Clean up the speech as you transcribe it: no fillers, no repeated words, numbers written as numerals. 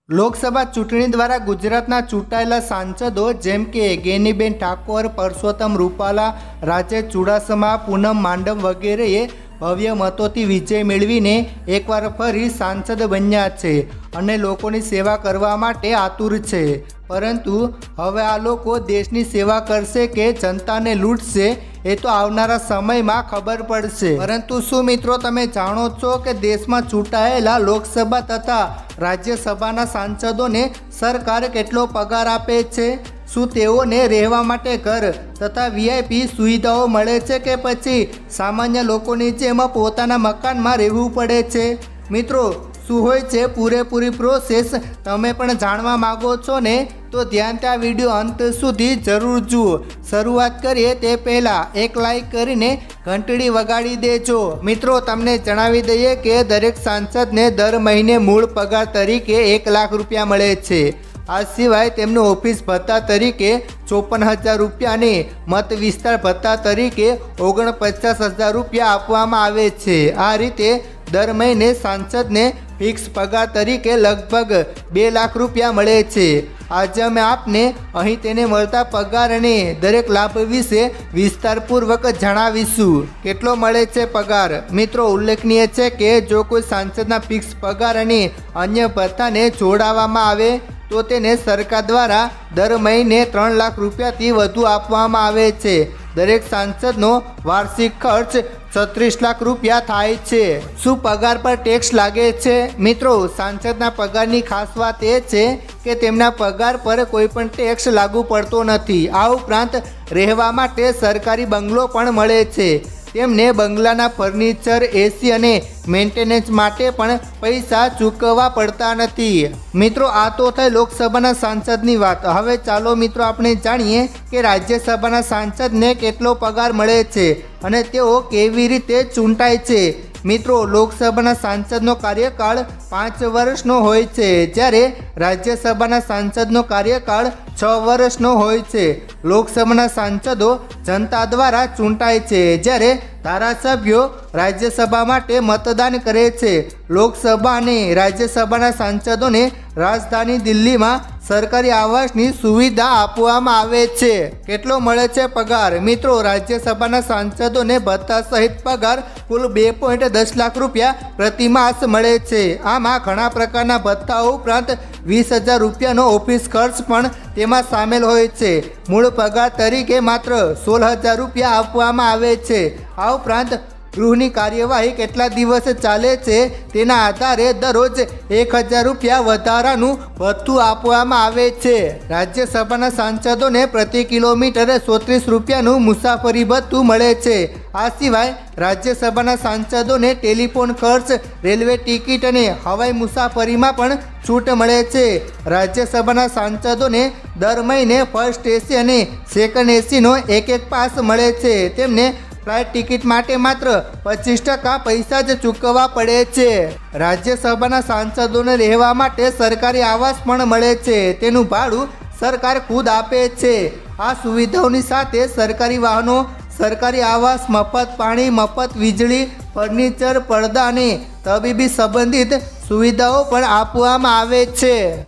લોકસભા ચૂંટણી દ્વારા ગુજરાતના ચૂંટાયેલા સાંસદો જેમ કે ગેનીબેન ઠાકોર, પરસોત્તમ રૂપાલા, રાજેશ ચુડાસમા, પૂનમ માંડમ વગેરેએ ભવ્ય મતોથી વિજય મેળવીને એકવાર ફરી સાંસદ બન્યા છે અને લોકોની સેવા કરવા માટે આતુર છે। પરંતુ હવે આ લોકો દેશની સેવા કરશે કે જનતાને લૂંટશે એ તો આવનારા સમયમાં ખબર પડશે। પરંતુ શું મિત્રો તમે જાણો છો કે દેશમાં ચૂંટાયેલા લોકસભા તથા રાજ્યસભાના સાંસદોને સરકાર કેટલો પગાર આપે છે? શું તેઓને રહેવા માટે ઘર તથા વીઆઈપી સુવિધાઓ મળે છે કે પછી સામાન્ય લોકોની જેમ પોતાના મકાનમાં રહેવું પડે છે? મિત્રો શું હોય છે પૂરેપૂરી પ્રોસેસ તમે પણ જાણવા માગો છો ને? તો ધ્યાનથી આ વિડીયો અંત સુધી જરૂર જુઓ। શરૂઆત કરીએ તે પહેલાં એક લાઈક કરીને ઘંટડી વગાડી દેજો। મિત્રો તમને જણાવી દઈએ કે દરેક સાંસદને દર મહિને મૂળ પગાર તરીકે 1 લાખ રૂપિયા મળે છે। આ સિવાય તેમનું ઓફિસ ભત્તા તરીકે 54,000 રૂપિયા અને મત વિસ્તાર ભત્તા તરીકે 49,000 રૂપિયા આપવામાં આવે છે। આ રીતે દર મહિને સાંસદને ફિક્સ પગાર તરીકે લગભગ 2 લાખ રૂપિયા મળે છે। આજે અમે આપને અહીં તેને મળતા પગાર અને દરેક લાભ વિશે વિસ્તારપૂર્વક જણાવીશું। કેટલો મળે છે પગાર? મિત્રો ઉલ્લેખનીય છે કે જો કોઈ સાંસદના ફિક્સ પગાર અને અન્ય ભથ્થાને જોડાવવામાં આવે તો તેને સરકાર દ્વારા દર મહિને 3 લાખ રૂપિયાથી વધુ આપવામાં આવે છે। દરેક સાંસદનો વાર્ષિક ખર્ચ 36 લાખ રૂપિયા થાય છે। શું પગાર પર ટેક્સ લાગે છે? મિત્રો સાંસદના પગારની ખાસ વાત એ છે કે તેમના પગાર પર કોઈ પણ ટેક્સ લાગુ પડતો નથી। આ ઉપરાંત રહેવા માટે સરકારી બંગલો પણ મળે છે। તેમને બંગલાના ફર્નિચર, એસી અને મેન્ટેનન્સ માટે પણ પૈસા ચૂકવવા પડતા નથી। મિત્રો આ તો થઈ લોકસભાના સાંસદની વાત। હવે ચાલો મિત્રો આપણે જાણીએ કે રાજ્યસભાના સાંસદને કેટલો પગાર મળે છે અને તેઓ કેવી રીતે ચૂંટાય છે। મિત્રો લોકસભાના સાંસદનો કાર્યકાળ 5 વર્ષનો હોય છે જ્યારે રાજ્યસભાના સાંસદનો કાર્યકાળ 6 વર્ષનો હોય છે। લોકસભાના સાંસદો જનતા દ્વારા ચૂંટાય છે જ્યારે ધારાસભ્યો રાજ્યસભા માટે મતદાન કરે છે। લોકસભા અને રાજ્યસભાના સાંસદોને રાજધાની દિલ્હીમાં સરકારી આવાસની સુવિધા આપવામાં આવે છે। કેટલો મળે છે પગાર? મિત્રો રાજ્યસભાના સાંસદોને ભત્તા સહિત પગાર કુલ 2.10 લાખ રૂપિયા પ્રતિ માસ મળે છે। આમાં ઘણા પ્રકારના ભથ્થા ઉપરાંત 20,000 રૂપિયાનો ઓફિસ ખર્ચ પણ તેમાં સામેલ હોય છે। મૂળ પગાર તરીકે માત્ર 16,000 રૂપિયા આપવામાં આવે છે। આ ઉપરાંત ગૃહની કાર્યવાહી કેટલા દિવસ ચાલે છે તેના આધારે દરરોજ 1,000 રૂપિયા વધારાનું ભથ્થું આપવામાં આવે છે। રાજ્યસભાના સાંસદોને પ્રતિ કિલોમીટર 37 રૂપિયાનું મુસાફરી ભથ્થું મળે છે। આ સિવાય રાજ્યસભાના સાંસદોને ટેલિફોન ખર્ચ, રેલવે ટિકિટ અને હવાઈ મુસાફરીમાં પણ છૂટ મળે છે। રાજ્યસભાના સાંસદોને દર મહિને ફર્સ્ટ એસી અને સેકન્ડ એસીનો એક પાસ મળે છે। તેમને ફ્લાઇટ ટિકિટ માટે માત્ર 25% પૈસા જ ચૂકવવા પડે છે। રાજ્યસભાના સાંસદોને રહેવા માટે સરકારી આવાસ પણ મળે છે। તેનું ભાડું સરકાર ખુદ આપે છે। આ સુવિધાઓની સાથે સરકારી વાહનો, સરકારી આવાસ, મફત પાણી, મફત વીજળી, ફર્નિચર, પડદા અને તબીબી સંબંધિત સુવિધાઓ પણ આપવામાં આવે છે।